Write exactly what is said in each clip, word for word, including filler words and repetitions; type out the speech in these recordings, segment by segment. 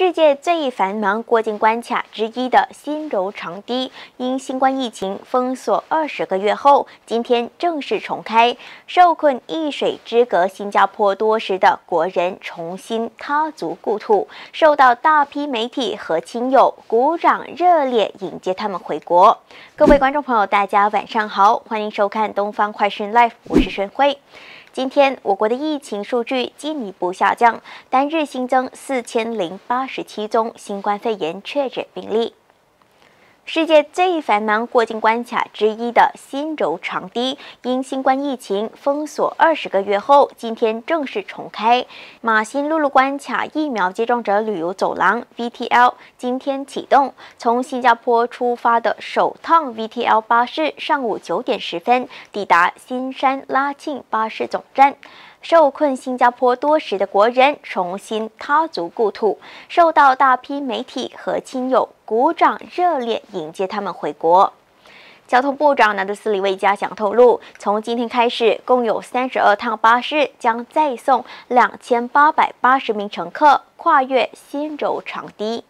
世界最繁忙过境关卡之一的新柔长堤，因新冠疫情封锁二十个月后，今天正式重开。受困易水之隔新加坡多时的国人重新踏足故土，受到大批媒体和亲友鼓掌热烈迎接他们回国。各位观众朋友，大家晚上好，欢迎收看东方快讯 Live， 我是宣慧。今天，我国的疫情数据进一步下降，单日新增四千零八十七宗新冠肺炎确诊病例。世界最繁忙过境关卡之一的新柔长堤，因新冠疫情封锁二十个月后，今天正式重开。马新陆路关卡疫苗接种者旅游走廊 V T L 今天启动，从新加坡出发的首趟 V T L 巴士上午九点十分抵达新山拉庆巴士总站。受困新加坡多时的国人重新踏足故土，受到大批媒体和亲友鼓掌热烈迎接他们回国。交通部长拿督斯里维嘉祥透露，从今天开始，共有三十二趟巴士将载送两千八百八十名乘客跨越新柔长堤。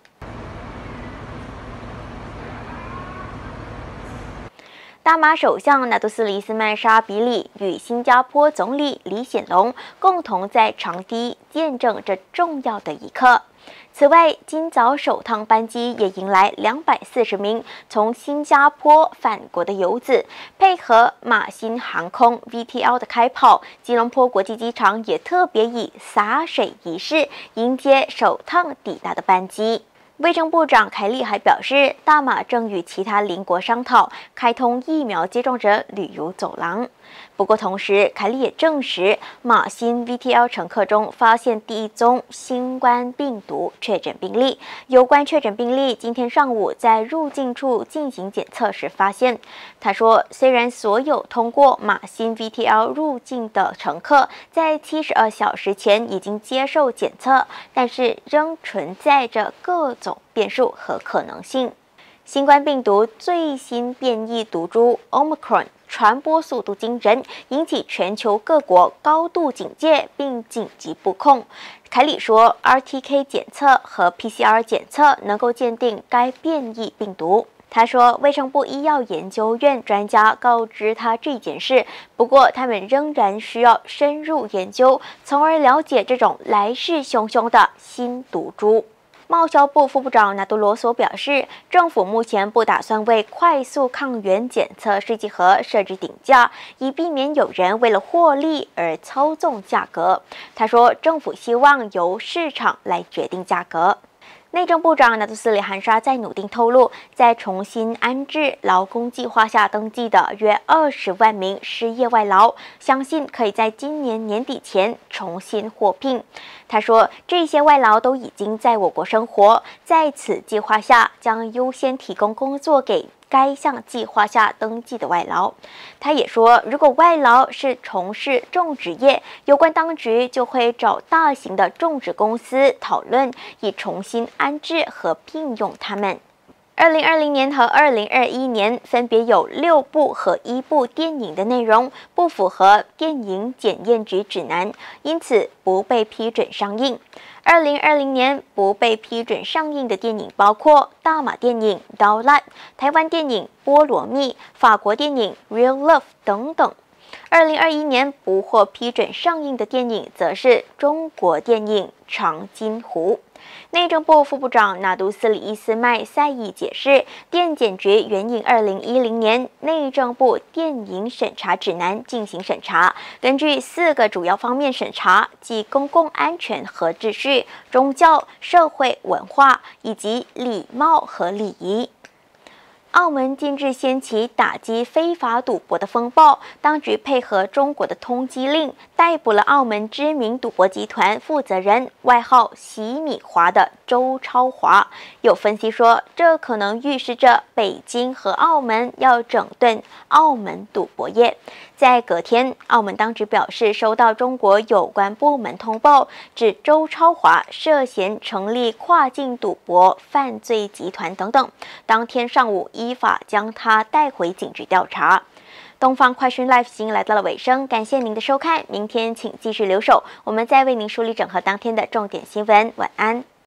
大马首相拿督斯里斯曼沙比里与新加坡总理李显龙共同在长堤见证这重要的一刻。此外，今早首趟班机也迎来两百四十名从新加坡返国的游子，配合马新航空 V T L 的开跑，吉隆坡国际机场也特别以洒水仪式迎接首趟抵达的班机。卫生部长凯利还表示，大马正与其他邻国商讨开通疫苗接种者旅游走廊。不过，同时凯利也证实，马新 V T L 乘客中发现第一宗新冠病毒确诊病例。有关确诊病例，今天上午在入境处进行检测时发现。他说，虽然所有通过马新 V T L 入境的乘客在七十二小时前已经接受检测，但是仍存在着各种变数和可能性。新冠病毒最新变异毒株 Omicron 传播速度惊人，引起全球各国高度警戒并紧急布控。凯里说 ，R T K 检测和 P C R 检测能够鉴定该变异病毒。他说，卫生部医药研究院专家告知他这件事，不过他们仍然需要深入研究，从而了解这种来势汹汹的新毒株。贸销部副部长拿督罗索表示，政府目前不打算为快速抗原检测试剂盒设置顶价，以避免有人为了获利而操纵价格。他说，政府希望由市场来决定价格。内政部长拿督斯里汗沙在努丁透露，在重新安置劳工计划下登记的约二十万名失业外劳，相信可以在今年年底前重新获聘。他说，这些外劳都已经在我国生活，在此计划下将优先提供工作给该项计划下登记的外劳。他也说，如果外劳是从事种植业，有关当局就会找大型的种植公司讨论，以重新安置和聘用他们。二零二零年和二零二一年分别有六部和一部电影的内容不符合电影检验局指南，因此不被批准上映。二零二零年不被批准上映的电影包括大马电影《刀辣》、台湾电影《菠萝蜜》、法国电影《Real Love》等等。二零二一年不获批准上映的电影则是中国电影《长津湖》。内政部副部长拿督斯里伊斯麦赛义解释，电检局援引二零一零年内政部电影审查指南进行审查，根据四个主要方面审查，即公共安全和秩序、宗教、社会文化以及礼貌和礼仪。澳门近日掀起打击非法赌博的风暴，当局配合中国的通缉令，逮捕了澳门知名赌博集团负责人，外号洗米华的周超华。有分析说，这可能预示着北京和澳门要整顿澳门赌博业。在隔天，澳门当局表示收到中国有关部门通报，指周超华涉嫌成立跨境赌博犯罪集团等等。当天上午依法将他带回警局调查。东方快讯 Live 已经来到了尾声，感谢您的收看，明天请继续留守，我们再为您梳理整合当天的重点新闻。晚安。